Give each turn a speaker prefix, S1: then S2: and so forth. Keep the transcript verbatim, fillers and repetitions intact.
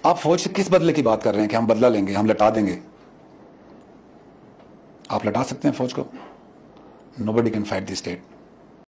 S1: आप फौज से किस बदले की बात कर रहे हैं कि हम बदला लेंगे, हम लटा देंगे? आप लटा सकते हैं फौज को? Nobody can fight the state.